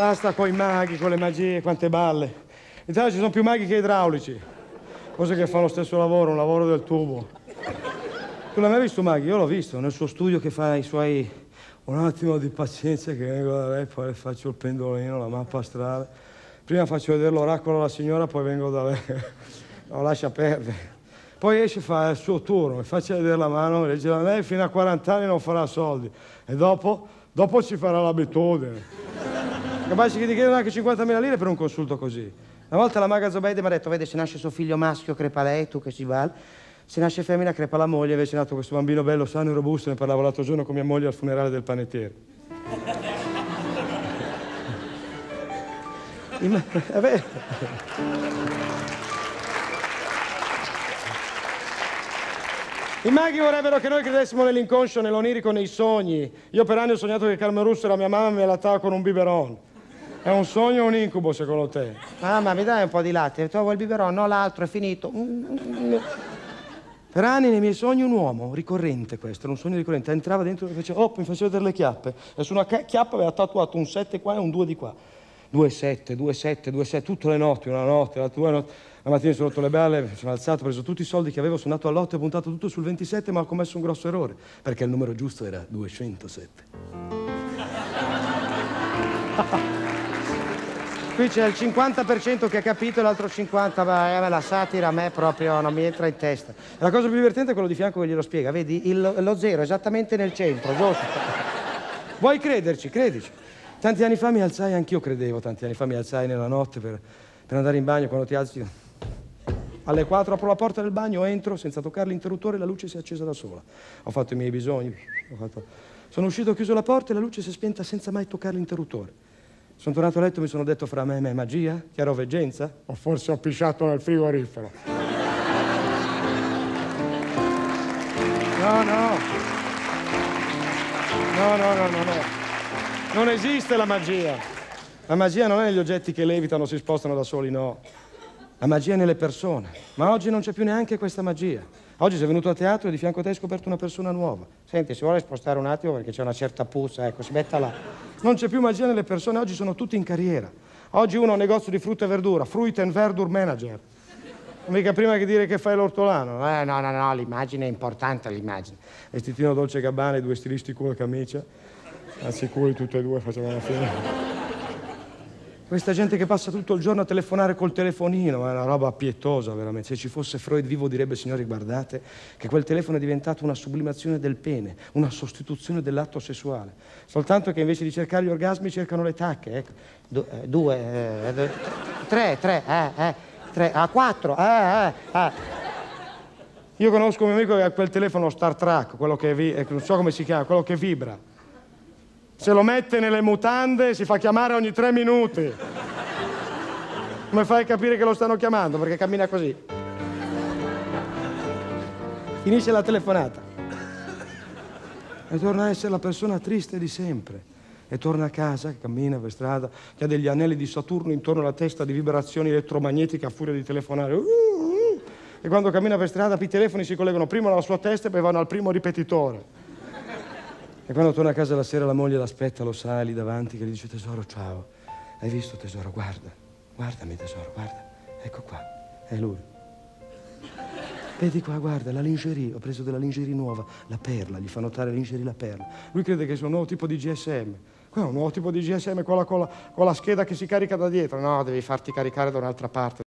basta con i maghi, con le magie, quante balle. In Italia ci sono più maghi che idraulici, cose che fanno lo stesso lavoro, un lavoro del tubo. Tu l'hai mai visto Maghi? Io l'ho visto nel suo studio che fa i suoi... Un attimo di pazienza che vengo da lei, poi le faccio il pendolino, la mappa astrale. Prima faccio vedere l'oracolo alla signora, poi vengo da lei. No, lascia perdere. Poi esce e fa il suo turno, mi faccia vedere la mano, legge da lei, fino a 40 anni non farà soldi. E dopo ci farà l'abitudine. Capace che ti chiedono anche 50.000 lire per un consulto così. Una volta la maga Zobeide mi ha detto, vede, se nasce suo figlio maschio crepa lei, tu che ci vale. Se nasce femmina crepa la moglie, invece è nato questo bambino bello, sano e robusto, ne parlavo l'altro giorno con mia moglie al funerale del panettiere. È vero. I maghi vorrebbero che noi credessimo nell'inconscio, nell'onirico, nei sogni. Io per anni ho sognato che Carmen Russo era mia mamma e mi allattava con un biberon. È un sogno o un incubo, secondo te? Mamma, mi dai un po' di latte? Trovo il biberon, no, l'altro, è finito. Per anni nei miei sogni un uomo, ricorrente questo, era un sogno ricorrente, entrava dentro e faceva, mi faceva vedere le chiappe, e su una chiappa aveva tatuato un 7 qua e un 2 di qua. 2, 7, 2, 7, 2, 7, tutte le notti, una notte, l'altra 2 notti. La mattina sono rotto le balle, mi sono alzato, ho preso tutti i soldi che avevo, sono andato all'otto e ho puntato tutto sul 27, ma ho commesso un grosso errore, perché il numero giusto era 207. Qui c'è il 50% che ha capito e l'altro 50%, la satira a me proprio non mi entra in testa. E la cosa più divertente è quello di fianco che glielo spiega, vedi? Lo zero esattamente nel centro, giusto? Vuoi crederci? Credici. Tanti anni fa mi alzai, anch'io credevo, tanti anni fa mi alzai nella notte per andare in bagno, quando ti alzi... Alle 4 apro la porta del bagno, entro, senza toccare l'interruttore, la luce si è accesa da sola. Ho fatto i miei bisogni, sono uscito, ho chiuso la porta e la luce si è spenta senza mai toccare l'interruttore. Sono tornato a letto e mi sono detto fra me e me, magia? Chiaroveggenza? O forse ho pisciato nel frigorifero? No. Non esiste la magia. La magia non è negli oggetti che levitano o si spostano da soli, no. La magia è nelle persone. Ma oggi non c'è più neanche questa magia. Oggi sei venuto a teatro e di fianco a te hai scoperto una persona nuova. Senti, si vuole spostare un attimo perché c'è una certa puzza, ecco, si metta là. Non c'è più magia nelle persone, oggi sono tutti in carriera. Oggi uno ha un negozio di frutta e verdura, Fruit and Verdur Manager. Non mica prima che dire che fai l'ortolano. No, l'immagine è importante, l'immagine. Vestitino Dolce Gabbana, 2 stilisti culo e camicia. Assicuri tutti e due facevano la fine. Questa gente che passa tutto il giorno a telefonare col telefonino, è una roba pietosa, veramente. Se ci fosse Freud vivo direbbe, signori, guardate, che quel telefono è diventato una sublimazione del pene, una sostituzione dell'atto sessuale. Soltanto che invece di cercare gli orgasmi cercano le tacche, ecco. 3, 4, Io conosco un mio amico che ha quel telefono Star Trek, quello che non so come si chiama, quello che vibra. Se lo mette nelle mutande si fa chiamare ogni 3 minuti. Come fai a capire che lo stanno chiamando? Perché cammina così. Finisce la telefonata. E torna a essere la persona triste di sempre. E torna a casa, cammina per strada, che ha degli anelli di Saturno intorno alla testa di vibrazioni elettromagnetiche a furia di telefonare. E quando cammina per strada i telefoni si collegano prima alla sua testa e poi vanno al primo ripetitore. E quando torna a casa la sera la moglie l'aspetta, lo sa, è lì davanti, che gli dice, tesoro, ciao. Hai visto, tesoro? Guarda. Guardami, tesoro, guarda. Ecco qua. È lui. Vedi qua, guarda, la lingerie. Ho preso della lingerie nuova, la perla. Gli fa notare lingerie la perla. Lui crede che sia un nuovo tipo di GSM. Qua è un nuovo tipo di GSM con la scheda che si carica da dietro. No, devi farti caricare da un'altra parte.